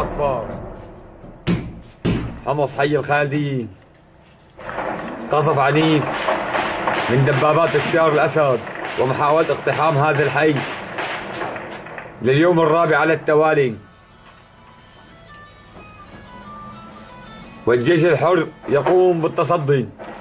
أكبر. حمص حي الخالدية. قصف عنيف من دبابات الشار الأسد ومحاولة اقتحام هذا الحي لليوم الرابع على التوالي. والجيش الحر يقوم بالتصدي.